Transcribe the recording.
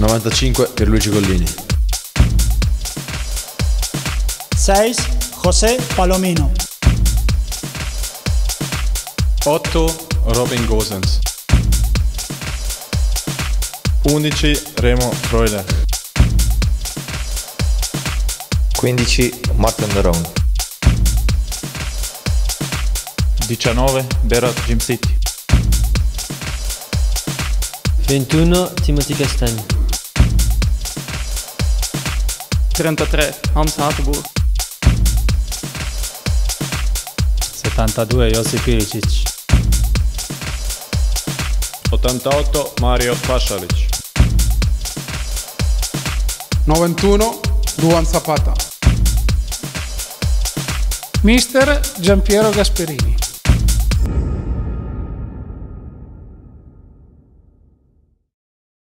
95 Pierluigi Collini. 6 José Palomino. 8 Robin Gosens. 11 Remo Freuler. 15 Martin Deron. 19 Berat Jimsiti. 21 Timothy Castagni. 33 Hans Hatenburg. 72 Josip Ilicic. 88 Mario Pasalic. 91 Duan Zapata. Mister Giampiero Gasperini.